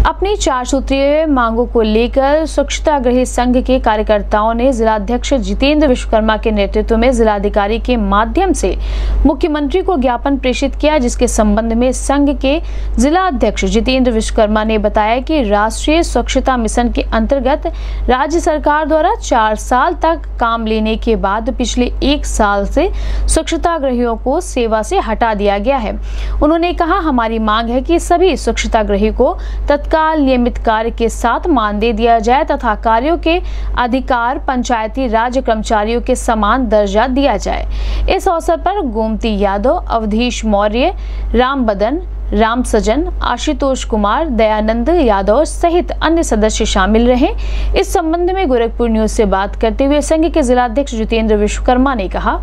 अपनी 4 सूत्रीय मांगों को लेकर स्वच्छतागृही संघ के कार्यकर्ताओं ने जिलाध्यक्ष जितेंद्र विश्वकर्मा के नेतृत्व में जिलाधिकारी के माध्यम से मुख्यमंत्री को ज्ञापन प्रेषित किया, जिसके संबंध में संघ के जिलाध्यक्ष जितेंद्र विश्वकर्मा ने बताया कि राष्ट्रीय स्वच्छता मिशन के अंतर्गत राज्य सरकार द्वारा 4 साल तक काम लेने के बाद पिछले 1 साल से स्वच्छतागृहियों को सेवा से हटा दिया गया है। उन्होंने कहा, हमारी मांग है कि सभी स्वच्छतागृही को तत्काल नियमित कार्य के साथ मानदेय दिया जाए तथा कार्यों के अधिकार पंचायती राज कर्मचारियों के समान दर्जा दिया जाए। इस अवसर पर गोमती यादव, अवधेश मौर्य, राम बदन, राम सजन, आशुतोष कुमार, दयानंद यादव सहित अन्य सदस्य शामिल रहे। इस संबंध में गोरखपुर न्यूज से बात करते हुए संघ के जिलाध्यक्ष जितेंद्र विश्वकर्मा ने कहा,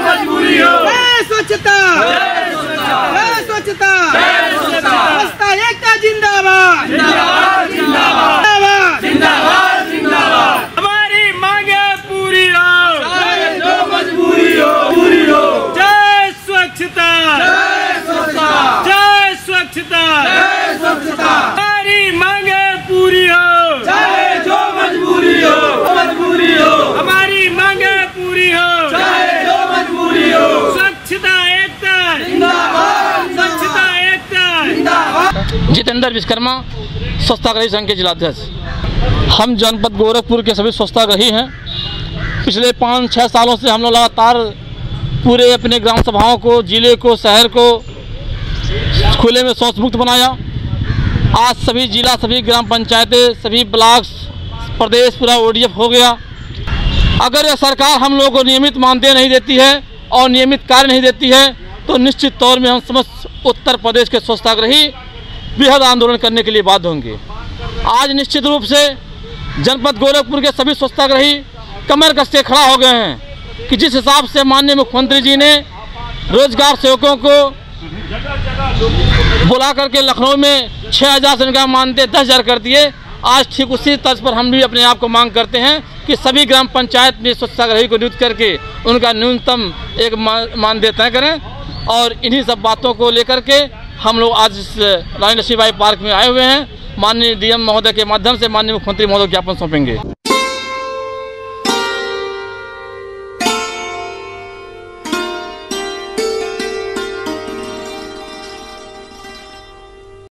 हमारी मांगे पूरी हो, चाहे जो मजबूरी हो, पूरी हो। जय स्वच्छता, जय स्वच्छता, जय स्वच्छता, जय स्वच्छता। हमारी मांगे पूरी हो, चाहे जो मजबूरी हो, मजबूरी हो। हमारी मांगे पूरी हो, चाहे जो मजबूरी हो। स्वच्छता एकता जिंदाबाद, स्वच्छता एकता जिंदाबाद। जितेंद्र विश्वकर्मा, स्वच्छतागृही संघ के जिलाध्यक्ष। हम जनपद गोरखपुर के सभी स्वच्छतागृही हैं। पिछले 5-6 सालों से हम लोग लगातार पूरे अपने ग्राम सभाओं को, जिले को, शहर को खुले में शौच मुक्त बनाया। आज सभी जिला, सभी ग्राम पंचायतें, सभी ब्लॉक्स, प्रदेश पूरा ODF हो गया। अगर यह सरकार हम लोगों को नियमित मानदेय नहीं देती है और नियमित कार्य नहीं देती है तो निश्चित तौर में हम समस्त उत्तर प्रदेश के स्वच्छतागृही बृहद आंदोलन करने के लिए बाध्य होंगे। आज निश्चित रूप से जनपद गोरखपुर के सभी स्वच्छतागृही कमर कसके खड़ा हो गए हैं कि जिस हिसाब से माननीय मुख्यमंत्री जी ने रोजगार सेवकों को बुला करके लखनऊ में 6,000 से उनका मानदेय 10,000 कर दिए। आज ठीक उसी तर्ज पर हम भी अपने आप को मांग करते हैं कि सभी ग्राम पंचायत में स्वच्छतागृही को नियुक्त करके उनका न्यूनतम एक मानदेय तय करें। और इन्हीं सब बातों को लेकर के हम लोग आज इस रानी लक्ष्मीबाई पार्क में आए हुए हैं। माननीय DM महोदय के माध्यम से माननीय मुख्यमंत्री महोदय ज्ञापन सौंपेंगे।